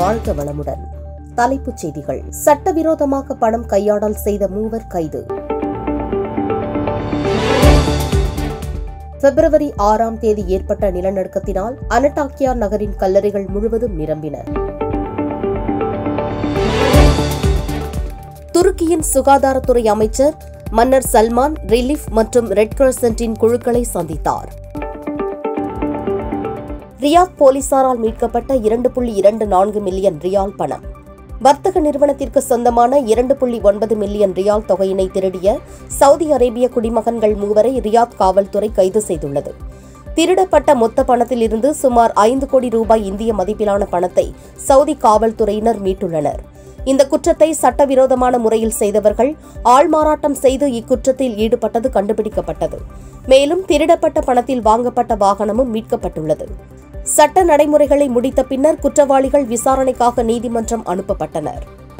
வாழ்க வளமுடன். தலைப்புச் செய்திகள். சட்டவிரோதமாக பணம் கையாடல் செய்த 3 கைது. பிப்ரவரி 6ஆம் தேதி ஏற்பட்ட நிலநடுக்கத்தினால் அனடாக்கியா நகரின் கல்லறைகள் முழுவதும் நிரம்பின. துருக்கியின் சுகாதாரத்துறை அமைச்சர் மன்னர் சல்மான் ரிலீஃப் மற்றும் ரெட் கிரசன்டின் குழுக்களை சந்தித்தார். ரியாத் போலீசாரால் மீட்கப்பட்ட 2.24 மில்லியன் ரியால் பணம். வர்த்தக நிறுவனத்திற்கு சொந்தமான 2.9 மில்லியன் ரியால் தொகையினை திருடிய சவுதி அரேபிய குடிமகன்கள் 3 ரியாத் காவல்துறை கைது செய்துள்ளது. திருடப்பட்ட மொத்த பணத்தில் இருந்து சுமார் 5 கோடி ரூபாய் இந்திய மதிப்பிலான பணத்தை சவுதி காவல்துறையினர் மீட்டுள்ளனர். இந்த குற்றத்தை சட்டவிரோதமான முறையில் செய்தவர்கள் ஆள்மாறாட்டம் செய்து இக்குற்றத்தில் ஈடுபட்டது கண்டுபிடிக்கப்பட்டது. மேலும் திருடப்பட்ட பணத்தில் வாங்கப்பட்ட வாகனமும் மீட்கப்பட்டுள்ளது. சட்ட நடைமுறைகளை முடித்த பின்னர் குற்றவாளிகள் விசாரணைக்காக நீதிமன்றம் அனுப்பப்பட்டனர்.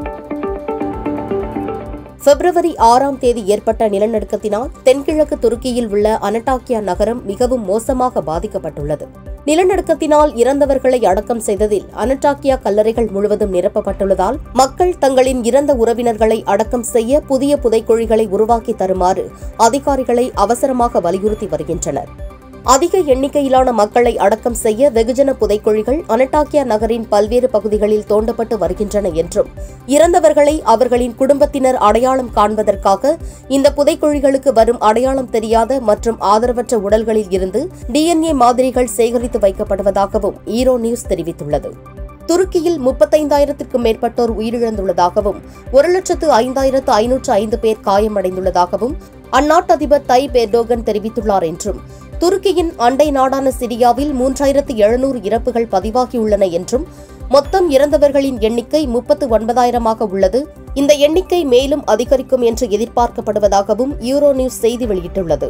பிப்ரவரி 6ஆம் தேதி ஏற்பட்ட நிலநடுக்கத்தினால் தென்கிழக்கு துருக்கியில் உள்ள அனடாக்கியா நகரம் மிகவும் மோசமாக பாதிக்கப்பட்டுள்ளது. நிலநடுக்கத்தினால் இறந்தவர்களை அடக்கம் செய்ததில் அனடாக்கியா கல்லறைகள் முழுவதும் நிரப்பப்பட்டுள்ளதால் மக்கள் தங்களின் இறந்த உறவினர்களை அடக்கம் செய்ய புதிய புதைக்குழிகளை உருவாக்கி தருமாறு அதிகாரிகளை அவசரமாக வலியுறுத்தி வருகின்றனர். அதிக எண்ணிக்கையிலான மக்களை அடக்கம் செய்ய வெகுஜன புதைக்குழிகள் அனடாக்கியா நகரின் பல்வேறு பகுதிகளில் தோண்டப்பட்டு வருகின்றன என்றும் இறந்தவர்களை அவர்களின் குடும்பத்தினர் அடையாளம் காண்பதற்காக இந்த புதைக்குழிகளுக்கு வரும் அடையாளம் தெரியாத மற்றும் ஆதரவற்ற உடல்களில் இருந்து DNA மாதிரிகள் சேகரித்து வைக்கப்படுவதாகவும் ஈரோ நியூஸ் தெரிவித்துள்ளது. துருக்கியில் 35,000க்கும் மேற்பட்டோர் உயிரிழந்துள்ளதாகவும் 1,05,505 பேர் காயமடைந்துள்ளதாகவும் அந்நாட்டு அதிபர் தைப் எர்டோகன் தெரிவித்துள்ளார் என்றும் துருக்கியின் அண்டை நாடான சிரியாவில் 3,700 இறப்புகள் பதிவாகியுள்ளன என்றும் மொத்தம் இறந்தவர்களின் எண்ணிக்கை 39,000 உள்ளது. இந்த எண்ணிக்கை மேலும் அதிகரிக்கும் என்று எதிர்பார்க்கப்படுவதாகவும் யூரோ நியூஸ் செய்தி வெளியிட்டுள்ளது.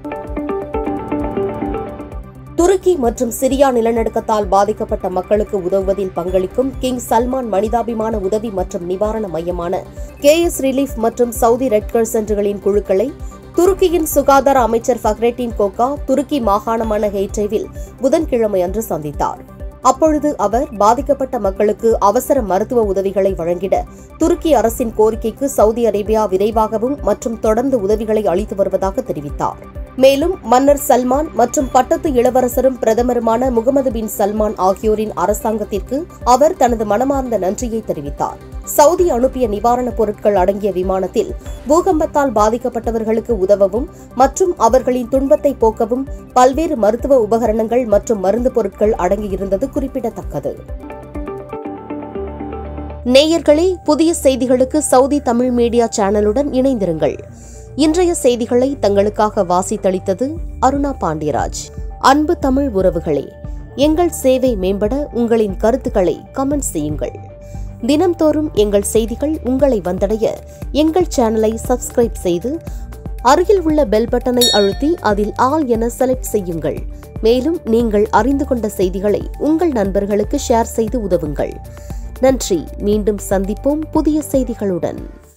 துருக்கி மற்றும் சிரியா நிலநடுக்கத்தால் பாதிக்கப்பட்ட மக்களுக்கு உதவுவதில் பங்களிக்கும் கிங் சல்மான் மனிதாபிமான உதவி மற்றும் நிவாரண மையமான KS ரிலீஃப் மற்றும் சவுதி ரெட் கிரசன்ட்களின் குழுக்களை துருக்கியின் சுகாதார அமைச்சர் ஃபக்ரெட்டின் கோகா துருக்கி மாகாணமான ஹேட்டைவில் புதன்கிழமை அன்று சந்தித்தார். அப்பொழுது அவர் பாதிக்கப்பட்ட மக்களுக்கு அவசர மருத்துவ உதவிகளை வழங்கிட துருக்கி அரசின் கோரிக்கைக்கு சவுதி அரேபியா விரைவாகவும் மற்றும் தொடர்ந்து உதவிகளை அளித்து வருவதாக தெரிவித்தார். மேலும் மன்னர் சல்மான் மற்றும் பட்டத்து இளவரசரும் பிரதமருமான முகமது பின் சல்மான் ஆகியோரின் அரசாங்கத்திற்கு அவர் தனது மனமார்ந்த நன்றியை தெரிவித்தார். சவுதி அனுப்பிய நிவாரணப் பொருட்கள் அடங்கிய விமானத்தில் பூகம்பத்தால் பாதிக்கப்பட்டவர்களுக்கு உதவவும் மற்றும் அவர்களின் துன்பத்தை போக்கவும் பல்வேறு மருத்துவ உபகரணங்கள் மற்றும் மருந்து பொருட்கள் அடங்கியிருந்தது குறிப்பிடத்தக்கது. நேயர்களே, புதிய செய்திகளுக்கு சவுதி தமிழ் மீடியா சேனலுடன் இணைந்திருங்கள். இன்றைய செய்திகளை தங்களுக்காக வாசித்தளித்தது அருணா பாண்டியராஜ். அன்பு தமிழ் உறவுகளே, எங்கள் சேவை மேம்பட உங்களின் கருத்துக்களை கமெண்ட் செய்யுங்கள். தினம்தோறும் எங்கள் செய்திகள் உங்களை வந்தடைய எங்கள் சேனலை சப்ஸ்கிரைப் செய்து அருகில் உள்ள பெல் பட்டனை அழுத்தி அதில் ஆல் என செலக்ட் செய்யுங்கள். மேலும் நீங்கள் அறிந்து கொண்ட செய்திகளை உங்கள் நண்பர்களுக்கு ஷேர் செய்து உதவுங்கள். நன்றி. மீண்டும் சந்திப்போம் புதிய செய்திகளுடன்.